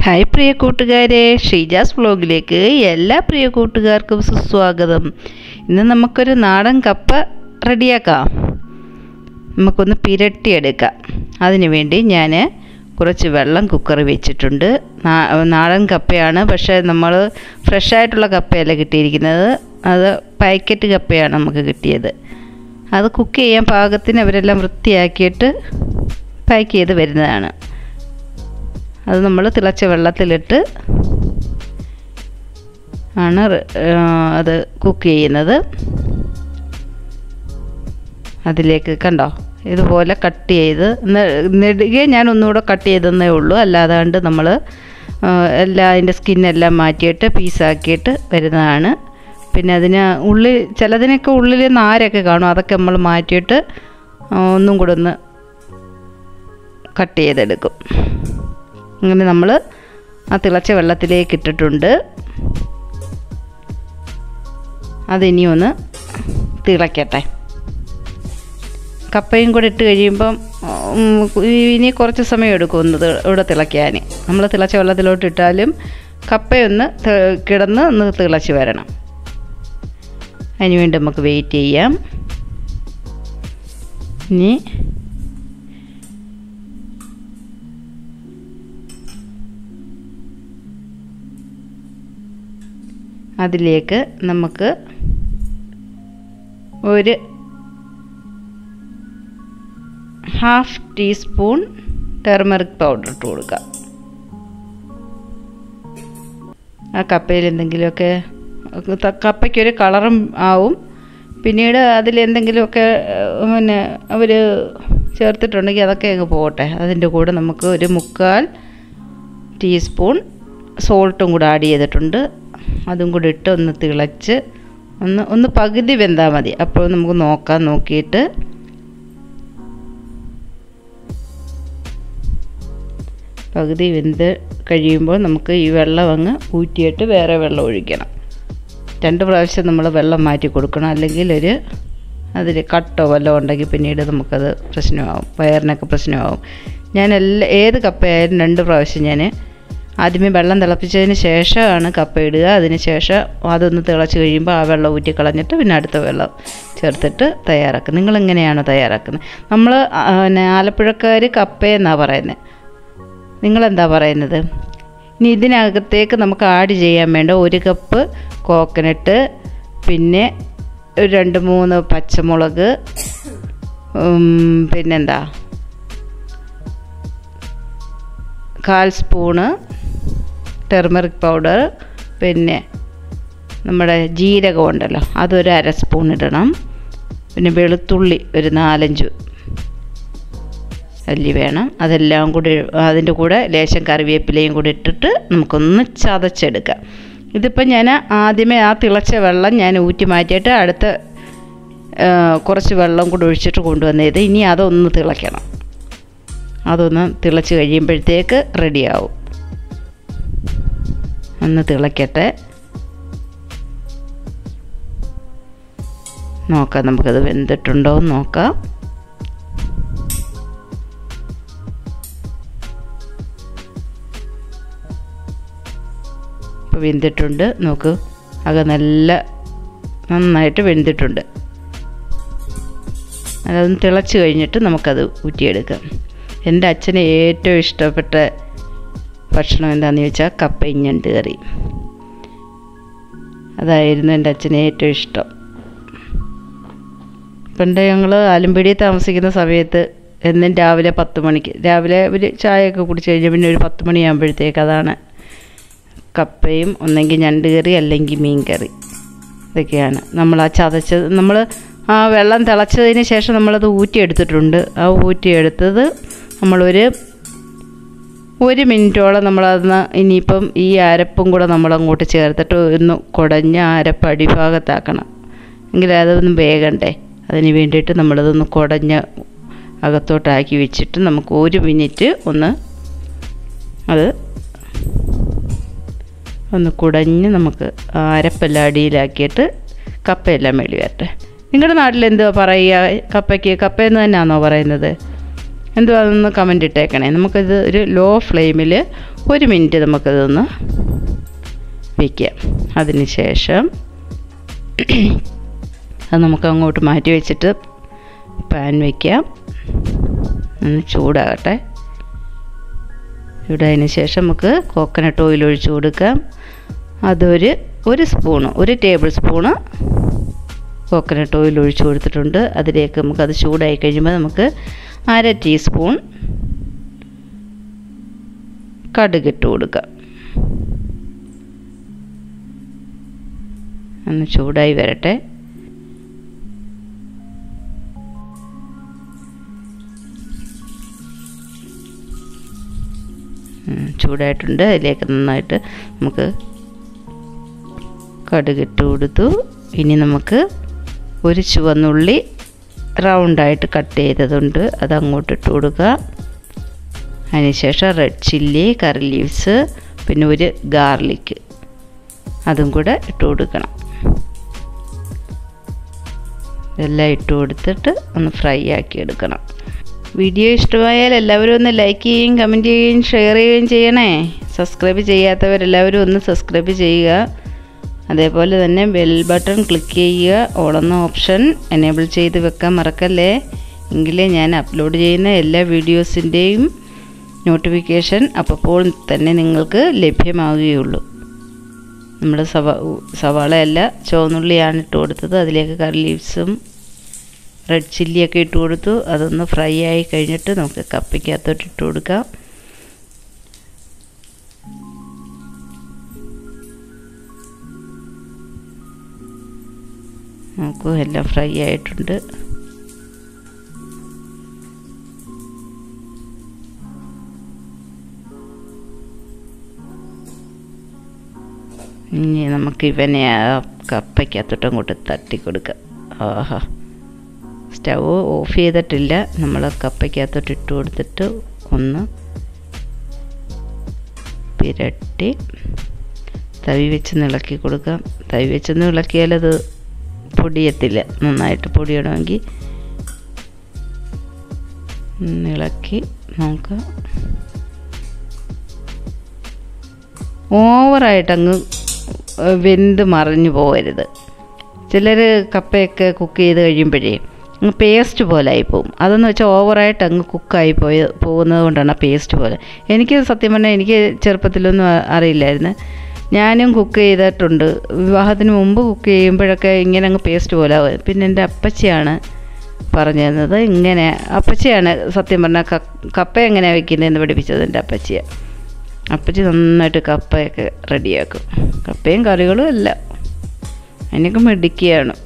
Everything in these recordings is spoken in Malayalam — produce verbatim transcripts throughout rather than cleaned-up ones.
ഹായ് പ്രിയ കൂട്ടുകാരെ, ഷീജാസ് വ്ലോഗിലേക്ക് എല്ലാ പ്രിയ കൂട്ടുകാർക്കും സുസ്വാഗതം. ഇന്ന് നമുക്കൊരു നാടൻ കപ്പ റെഡിയാക്കാം. നമുക്കൊന്ന് പിരട്ടിയെടുക്കാം. അതിനു വേണ്ടി ഞാൻ കുറച്ച് വെള്ളം കുക്കറിൽ വെച്ചിട്ടുണ്ട്. നാടൻ കപ്പയാണ്, പക്ഷേ നമ്മൾ ഫ്രഷായിട്ടുള്ള കപ്പയല്ല കിട്ടിയിരിക്കുന്നത്, അത് പാക്കറ്റ് കപ്പയാണ് നമുക്ക് കിട്ടിയത്. അത് കുക്ക് ചെയ്യാൻ പാകത്തിന് അവരെല്ലാം വൃത്തിയാക്കിയിട്ട് പാക്ക് ചെയ്ത് വരുന്നതാണ്. അത് നമ്മൾ തിളച്ച വെള്ളത്തിലിട്ട് ആണ് അത് കുക്ക് ചെയ്യുന്നത്. അതിലേക്ക് കണ്ടോ, ഇതുപോലെ കട്ട് ചെയ്ത് നെടുകെ ഞാൻ ഒന്നുകൂടെ കട്ട് ചെയ്തെന്നേ ഉള്ളൂ. അല്ലാതാണ്ട് നമ്മൾ എല്ലാ അതിൻ്റെ സ്കിന്നെല്ലാം മാറ്റിയിട്ട് പീസാക്കിയിട്ട് വരുന്നതാണ്. പിന്നെ അതിന് ഉള്ളിൽ ചിലതിനൊക്കെ ഉള്ളിൽ നാരൊക്കെ കാണും, അതൊക്കെ നമ്മൾ മാറ്റിയിട്ട് ഒന്നും കൂടെ ഒന്ന് കട്ട് ചെയ്തെടുക്കും. അങ്ങനെ നമ്മൾ ആ തിളച്ച വെള്ളത്തിലേക്ക് ഇട്ടിട്ടുണ്ട്. അതിനി ഒന്ന് തിളയ്ക്കട്ടെ. കപ്പയും കൂടെ ഇട്ട് കഴിയുമ്പം ഇനി കുറച്ച് സമയം എടുക്കും ഒന്ന് ഇവിടെ തിളയ്ക്കാൻ. നമ്മൾ തിളച്ച വെള്ളത്തിലോട്ട് ഇട്ടാലും കപ്പയൊന്ന് കിടന്ന് ഒന്ന് തിളച്ച് വരണം. അതിന് വേണ്ടി നമുക്ക് വെയിറ്റ് ചെയ്യാം. ഇനി അതിലേക്ക് നമുക്ക് ഒരു ഹാഫ് ടീസ്പൂൺ ടർമറിക് പൗഡർ ഇട്ട് കൊടുക്കാം. ആ കപ്പയിൽ എന്തെങ്കിലുമൊക്കെ കപ്പയ്ക്കൊരു കളറും ആവും. പിന്നീട് അതിലെന്തെങ്കിലുമൊക്കെ പിന്നെ അവർ ചേർത്തിട്ടുണ്ടെങ്കിൽ അതൊക്കെ അങ്ങ് പോകട്ടെ. അതിൻ്റെ കൂടെ നമുക്ക് ഒരു മുക്കാൽ ടീസ്പൂൺ സോൾട്ടും കൂടെ ആഡ് ചെയ്തിട്ടുണ്ട്. അതും കൂടി ഇട്ട് ഒന്ന് തിളച്ച് ഒന്ന് ഒന്ന് പകുതി വെന്താൽ മതി. അപ്പോൾ നമുക്ക് നോക്കാം. നോക്കിയിട്ട് പകുതി വെന്ത് കഴിയുമ്പോൾ നമുക്ക് ഈ വെള്ളം അങ്ങ് ഊറ്റിയിട്ട് വേറെ വെള്ളം ഒഴിക്കണം. രണ്ട് പ്രാവശ്യം നമ്മൾ വെള്ളം മാറ്റി കൊടുക്കണം, അല്ലെങ്കിൽ ഒരു അതിൽ കട്ടോ വല്ലതും ഉണ്ടെങ്കിൽ പിന്നീട് നമുക്കത് പ്രശ്നമാകും, വയറിനൊക്കെ പ്രശ്നമാകും. ഞാൻ എല്ലാ ഏത് കപ്പയായാലും രണ്ട് പ്രാവശ്യം ഞാൻ ആദ്യമേ വെള്ളം തിളപ്പിച്ചതിന് ശേഷമാണ് കപ്പ ഇടുക. അതിന് ശേഷം അതൊന്ന് തിളച്ച് കഴിയുമ്പോൾ ആ വെള്ളം ഊറ്റി കളഞ്ഞിട്ട് പിന്നെ അടുത്ത വെള്ളം ചേർത്തിട്ട് തയ്യാറാക്കും. നിങ്ങളെങ്ങനെയാണോ തയ്യാറാക്കുന്നത്? നമ്മൾ പിന്നെ ആലപ്പുഴക്കാർ കപ്പയെന്നാണ് പറയുന്നത്. നിങ്ങളെന്താ പറയുന്നത്? ഇനി ഇതിനകത്തേക്ക് നമുക്ക് ആഡ് ചെയ്യാൻ വേണ്ട ഒരു കപ്പ് കോക്കനട്ട്, പിന്നെ ഒരു രണ്ട് മൂന്ന് പച്ചമുളക്, പിന്നെന്താ കാൽ സ്പൂണ് ടെർമറിക് പൗഡർ, പിന്നെ നമ്മുടെ ജീരകം ഉണ്ടല്ലോ അതൊരു അര സ്പൂൺ ഇടണം. പിന്നെ വെളുത്തുള്ളി ഒരു നാലഞ്ച് അല്ലി വേണം. അതെല്ലാം കൂടി അതിൻ്റെ കൂടെ ലേശം കറിവേപ്പിലയും കൂടി ഇട്ടിട്ട് നമുക്കൊന്ന് ചതച്ചെടുക്കാം. ഇതിപ്പോൾ ഞാൻ ആദ്യമേ ആ തിളച്ച വെള്ളം ഞാൻ ഊറ്റി മാറ്റിയിട്ട് അടുത്ത കുറച്ച് വെള്ളം കൂടി ഒഴിച്ചിട്ട് കൊണ്ടുവന്നത്. ഇനി അതൊന്ന് തിളയ്ക്കണം. അതൊന്ന് തിളച്ച് കഴിയുമ്പോഴത്തേക്ക് റെഡിയാവും. ഒന്ന് തിളയ്ക്കട്ടെ, നോക്കാം. നമുക്കത് വെന്തിട്ടുണ്ടോ എന്ന് നോക്കാം. ഇപ്പോൾ വെന്തിട്ടുണ്ട്. നോക്ക്, അത് നല്ല നന്നായിട്ട് വെന്തിട്ടുണ്ട്. അതൊന്ന് തിളച്ച് കഴിഞ്ഞിട്ട് നമുക്കത് ഊറ്റിയെടുക്കാം. എൻ്റെ അച്ഛന് ഏറ്റവും ഇഷ്ടപ്പെട്ട ഭക്ഷണം എന്താണെന്ന് ചോദിച്ചാൽ കപ്പയും ഞണ്ട് കറി. അതായിരുന്നു എൻ്റെ അച്ഛന് ഏറ്റവും ഇഷ്ടം. പണ്ട് ഞങ്ങൾ ആലമ്പുഴയിൽ താമസിക്കുന്ന സമയത്ത് എന്നും രാവിലെ പത്ത് മണിക്ക് രാവിലെ ഒരു ചായയൊക്കെ കുടിച്ച് കഴിഞ്ഞാൽ പിന്നെ ഒരു പത്ത് മണിയാകുമ്പോഴത്തേക്ക് അതാണ് കപ്പയും ഒന്നെങ്കിൽ ഞണ്ട് കറി അല്ലെങ്കിൽ മീൻ കറി. ഇതൊക്കെയാണ് നമ്മൾ ആ ചതച്ചത്. നമ്മൾ ആ വെള്ളം തിളച്ചതിന് ശേഷം നമ്മളത് ഊറ്റിയെടുത്തിട്ടുണ്ട്. ആ ഊറ്റിയെടുത്തത് നമ്മളൊരു ഒരു മിനിറ്റോളം നമ്മളതൊന്ന് ഇനിയിപ്പം ഈ അരപ്പും കൂടെ നമ്മളങ്ങോട്ട് ചേർത്തിട്ട് ഒന്ന് കുടഞ്ഞ അരപ്പ് അടിഭാഗത്താക്കണം. എങ്കിൽ അതൊന്നും വേഗണ്ടേ. അതിന് വേണ്ടിയിട്ട് നമ്മളതൊന്ന് കുടഞ്ഞ് അകത്തോട്ടാക്കി വെച്ചിട്ട് നമുക്ക് ഒരു മിനിറ്റ് ഒന്ന് അത് ഒന്ന് കുടഞ്ഞ് നമുക്ക് അരപ്പെല്ലാം അടിയിലാക്കിയിട്ട് കപ്പയെല്ലാം മേടി വരട്ടെ. നിങ്ങളുടെ നാട്ടിൽ എന്തുവാ പറയുക കപ്പയ്ക്ക്? കപ്പയെന്ന് തന്നെയാണോ പറയുന്നത്? എന്തുവാ അതൊന്ന് കമൻറ്റ് ഇട്ടേക്കണേ. നമുക്കിത് ഒരു ലോ ഫ്ലെയിമിൽ ഒരു മിനിറ്റ് നമുക്കിതൊന്ന് വയ്ക്കാം. അതിന് ശേഷം അത് നമുക്ക് അങ്ങോട്ട് മാറ്റി വെച്ചിട്ട് പാൻ വയ്ക്കാം. ഒന്ന് ചൂടാകട്ടെ. ചൂടായതിന് ശേഷം നമുക്ക് കോക്കനട്ട് ഓയിൽ ഒഴിച്ച് കൊടുക്കാം. അതൊരു ഒരു സ്പൂണ് ഒരു ടേബിൾ സ്പൂണ് കോക്കനട്ട് ഓയിൽ ഒഴിച്ച് കൊടുത്തിട്ടുണ്ട്. അതിലേക്ക് നമുക്കത് ചൂടായി കഴിയുമ്പോൾ നമുക്ക് അര ടീസ്പൂൺ കടുകിട്ട് കൊടുക്കാം. ഒന്ന് ചൂടായി വരട്ടെ. ചൂടായിട്ടുണ്ട്. അതിലേക്ക് നന്നായിട്ട് നമുക്ക് കടുകിട്ട് കൊടുത്തു. ഇനി നമുക്ക് ഒരു ചുവന്നുള്ളി റൗണ്ടായിട്ട് കട്ട് ചെയ്തതുണ്ട്, അത് അങ്ങോട്ട് ഇട്ട് കൊടുക്കുക. അതിനുശേഷം റെഡ് ചില്ലി, കറി ലീവ്സ്, പിന്നെ ഒരു ഗാർലിക്ക് അതും കൂടെ ഇട്ട് കൊടുക്കണം. ഇതെല്ലാം ഇട്ട് കൊടുത്തിട്ട് ഒന്ന് ഫ്രൈ ആക്കി എടുക്കണം. വീഡിയോ ഇഷ്ടമായാൽ എല്ലാവരും ഒന്ന് ലൈക്ക് ചെയ്യുകയും കമൻറ്റ് ചെയ്യുകയും ഷെയർ ചെയ്യുകയും ചെയ്യണേ. സബ്സ്ക്രൈബ് ചെയ്യാത്തവരെല്ലാവരും ഒന്ന് സബ്സ്ക്രൈബ് ചെയ്യുക. അതേപോലെ തന്നെ ബെൽ ബട്ടൺ ക്ലിക്ക് ചെയ്യുക. ഓളെന്ന ഓപ്ഷൻ എനേബിൾ ചെയ്ത് വെക്കാൻ മറക്കല്ലേ. എങ്കിലേ ഞാൻ അപ്ലോഡ് ചെയ്യുന്ന എല്ലാ വീഡിയോസിൻ്റെയും നോട്ടിഫിക്കേഷൻ അപ്പോൾ തന്നെ നിങ്ങൾക്ക് ലഭ്യമാവുകയുള്ളൂ. നമ്മൾ സവ സവാളയല്ല ചുവന്നുള്ളിയാണ് ഇട്ട് കൊടുത്തത്. അതിലേക്ക് കറി ലീവ്സും റെഡ് ചില്ലിയൊക്കെ ഇട്ട് കൊടുത്തു. അതൊന്ന് ഫ്രൈ ആയി കഴിഞ്ഞിട്ട് നമുക്ക് കപ്പയ്ക്കകത്തോട്ട് ഇട്ട് കൊടുക്കാം. നോക്കൂ, എല്ലാം ഫ്രൈ ആയിട്ടുണ്ട്. ഇനി നമുക്ക് ഇവനെ ആ കപ്പയ്ക്കകത്തോട്ട് അങ്ങോട്ട് തട്ടി കൊടുക്കാം. ആഹാ, സ്റ്റവ് ഓഫ് ചെയ്തിട്ടില്ല. നമ്മൾ കപ്പയ്ക്കകത്തോട്ട് ഇട്ട് കൊടുത്തിട്ട് ഒന്ന് പുരട്ടി തവി വെച്ച് ഇളക്കി കൊടുക്കാം. തവി വെച്ചൊന്ന് ഇളക്കിയാലത് പൊടിയത്തില്ല. നന്നായിട്ട് പൊടിയണമെങ്കിൽ ഇളക്കി നോക്കാം. ഓവറായിട്ടങ്ങ് വെന്ത് മറിഞ്ഞു പോകരുത്. ചിലർ കപ്പയൊക്കെ കുക്ക് ചെയ്ത് കഴിയുമ്പോഴേ അങ്ങ് പേസ്റ്റ് പോലെ ആയിപ്പോവും. അതെന്ന് വെച്ചാൽ ഓവറായിട്ട് അങ്ങ് കുക്കായി പോയി പോകുന്നത് കൊണ്ടാണ് ആ പേസ്റ്റ് പോലെ. എനിക്ക് സത്യം പറഞ്ഞാൽ എനിക്ക് ചെറുപ്പത്തിലൊന്നും അറിയില്ലായിരുന്നു. ഞാനും കുക്ക് ചെയ്തിട്ടുണ്ട്. വിവാഹത്തിന് മുമ്പ് കുക്ക് ചെയ്യുമ്പോഴൊക്കെ ഇങ്ങനെ അങ്ങ് പേസ്റ്റ് പോലെ ആവും. പിന്നെ എൻ്റെ അപ്പച്ചിയാണ് പറഞ്ഞു തന്നത്. ഇങ്ങനെ അപ്പച്ചിയാണ് സത്യം പറഞ്ഞാൽ കപ്പ എങ്ങനെയാണ് വെക്കുന്നതെന്ന് പഠിപ്പിച്ചത് എൻ്റെ അപ്പച്ചിയാണ്. അപ്പച്ചി നന്നായിട്ട് കപ്പയൊക്കെ റെഡിയാക്കും. കപ്പയും കറികളും എല്ലാം അതിനൊക്കെ മിടുക്കിയാണ്.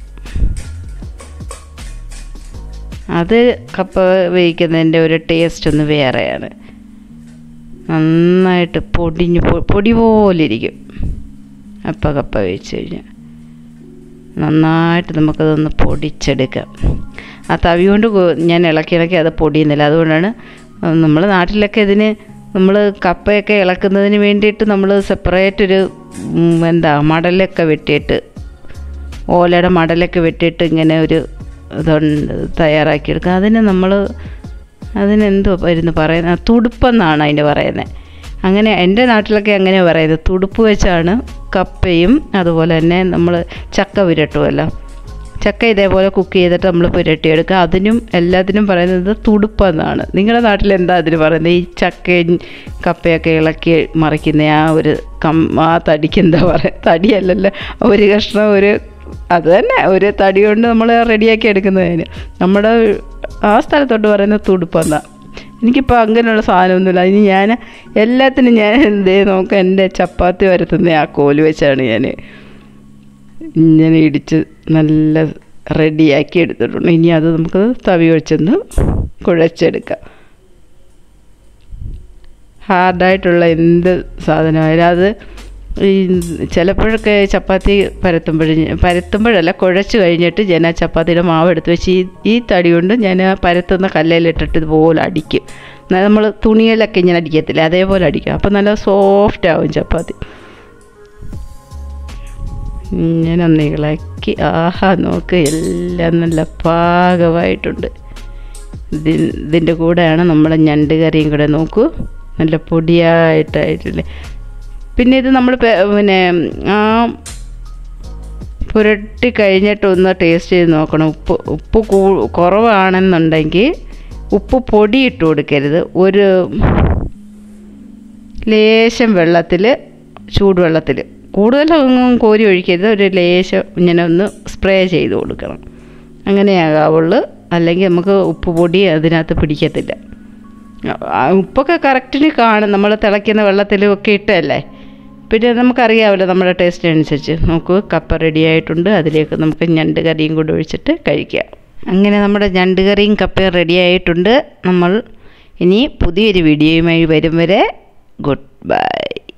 അത് കപ്പ വേവിക്കുന്നതിൻ്റെ ഒരു ടേസ്റ്റ് ഒന്ന് വേറെയാണ്. നന്നായിട്ട് പൊടിഞ്ഞ് പൊടി പോലെ ഇരിക്കും അപ്പം കപ്പ വേവിച്ച് കഴിഞ്ഞാൽ. നന്നായിട്ട് നമുക്കതൊന്ന് പൊടിച്ചെടുക്കാം. ആ തവി കൊണ്ട് ഞാൻ ഇളക്കി ഇളക്കി അത് പൊടിയുന്നില്ല. അതുകൊണ്ടാണ് നമ്മൾ നാട്ടിലൊക്കെ ഇതിന് നമ്മൾ കപ്പയൊക്കെ ഇളക്കുന്നതിന് വേണ്ടിയിട്ട് നമ്മൾ സെപ്പറേറ്റ് ഒരു എന്താ മടലൊക്കെ വെട്ടിയിട്ട് ഓലയുടെ മടലൊക്കെ വെട്ടിയിട്ട് ഇങ്ങനെ ഒരു ഇതുണ്ട് തയ്യാറാക്കിയെടുക്കുക. അതിന് നമ്മൾ അതിനെന്തോ വരുന്നു പറയുന്നത്, തുടുപ്പെന്നാണ് അതിന് പറയുന്നത്. അങ്ങനെ എൻ്റെ നാട്ടിലൊക്കെ അങ്ങനെ പറയുന്നത്. തുടുപ്പ് വെച്ചാണ് കപ്പയും അതുപോലെ തന്നെ നമ്മൾ ചക്ക പുരട്ടുമല്ലോ, ചക്ക ഇതേപോലെ കുക്ക് ചെയ്തിട്ട് നമ്മൾ പുരട്ടിയെടുക്കുക. അതിനും എല്ലാത്തിനും പറയുന്നത് തുടുപ്പെന്നാണ്. നിങ്ങളുടെ നാട്ടിൽ എന്താ അതിന് പറയുന്നത്? ഈ ചക്കയും കപ്പയൊക്കെ ഇളക്കി മറിക്കുന്ന ആ ഒരു കം ആ തടിക്ക് എന്താ പറയുക? തടിയല്ലല്ലോ, ഒരു കഷ്ണം ഒരു അത് തന്നെ ഒരു തടി കൊണ്ട് നമ്മൾ റെഡിയാക്കി എടുക്കുന്നതിന് നമ്മുടെ ആ സ്ഥലത്തോട്ട് പറയുന്നത് തുടുപ്പെന്നാണ്. എനിക്കിപ്പോൾ അങ്ങനെയുള്ള സാധനമൊന്നുമില്ല. ഇനി ഞാൻ എല്ലാത്തിനും ഞാൻ എന്തേ നോക്കാം, എൻ്റെ ചപ്പാത്തി വരുത്തുന്ന ആ കോല് വെച്ചാണ് ഞാൻ ഇങ്ങനെ ഇടിച്ച് നല്ല റെഡിയാക്കി എടുത്തിട്ടുണ്ട്. ഇനി അത് നമുക്ക് തവി വെച്ചൊന്ന് കുഴച്ചെടുക്കാം. ഹാർഡായിട്ടുള്ള എന്ത് സാധനമായാലും അത് ഈ ചിലപ്പോഴൊക്കെ ചപ്പാത്തി പരത്തുമ്പോഴേ പരത്തുമ്പോഴല്ല കുഴച്ച് കഴിഞ്ഞിട്ട് ഞാൻ ആ ചപ്പാത്തിയുടെ മാവ് എടുത്ത് വെച്ച് ഈ ഈ തടി കൊണ്ട് ഞാൻ ആ പരത്തുന്ന കല്ലിലിട്ടിട്ട് ഇതുപോലെ അടിക്കും. നമ്മൾ തുണിയിലൊക്കെ ഇങ്ങനെ അടിക്കത്തില്ല, അതേപോലെ അടിക്കും. അപ്പം നല്ല സോഫ്റ്റ് ആവും ചപ്പാത്തി. ഇങ്ങനെ ഒന്ന് ഇളക്കി ആഹാ നോക്ക്, എല്ലാം നല്ല പാകമായിട്ടുണ്ട്. ഇതിൻ്റെ കൂടെയാണ് നമ്മുടെ ഞണ്ട് കറിയും കൂടെ. നോക്കൂ, നല്ല പൊടിയായിട്ടായിട്ടില്ലേ. പിന്നെ ഇത് നമ്മൾ പിന്നെ ആ പുരട്ടി കഴിഞ്ഞിട്ട് ഒന്ന് ടേസ്റ്റ് ചെയ്ത് നോക്കണം. ഉപ്പ് ഉപ്പ് കൂ കുറവാണെന്നുണ്ടെങ്കിൽ ഉപ്പ് പൊടി ഇട്ട് കൊടുക്കരുത്. ഒരു ലേശം വെള്ളത്തിൽ, ചൂടുവെള്ളത്തിൽ, കൂടുതലൊന്നും കോരി ഒഴിക്കരുത്, ഒരു ലേശം ഇങ്ങനെ ഒന്ന് സ്പ്രേ ചെയ്ത് കൊടുക്കണം. അങ്ങനെയാകാവുള്ളൂ. അല്ലെങ്കിൽ നമുക്ക് ഉപ്പ് പൊടി അതിനകത്ത് പിടിക്കത്തില്ല. ഉപ്പൊക്കെ കറക്റ്റിന് കാണും നമ്മൾ തിളയ്ക്കുന്ന വെള്ളത്തിലും ഒക്കെ ഇട്ടല്ലേ. പിന്നെ നമുക്കറിയാമല്ലോ നമ്മുടെ ടേസ്റ്റ് അനുസരിച്ച്. നോക്കൂ, കപ്പ റെഡി ആയിട്ടുണ്ട്. അതിലേക്ക് നമുക്ക് ഞണ്ട് കറിയും കൂടി ഒഴിച്ചിട്ട് കഴിക്കാം. അങ്ങനെ നമ്മുടെ ഞണ്ട് കറിയും കപ്പയും റെഡി ആയിട്ടുണ്ട്. നമ്മൾ ഇനി പുതിയൊരു വീഡിയോയുമായി വരും വരെ ഗുഡ് ബൈ.